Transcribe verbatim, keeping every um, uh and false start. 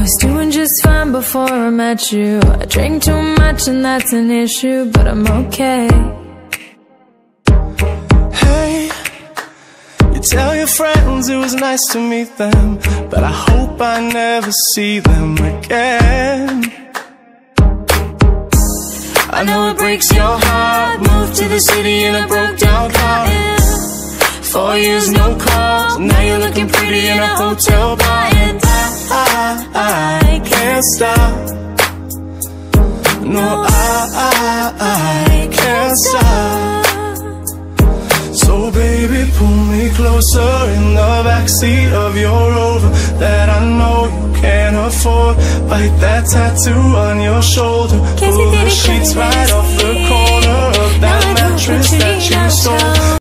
was doing just fine before I met you. I drink too much and that's an issue, but I'm okay. Hey, you tell your friends it was nice to meet them, but I hope I never see them again. I know it breaks your heart. Moved to the city in a broke down car. Four years no calls, now you're looking pretty in a hotel bar. And I, I, I can't stop. No, I, I, I can't stop. So baby, pull me closer in the backseat of your Rover that I know you can't afford. Bite that tattoo on your shoulder, pull the sheets right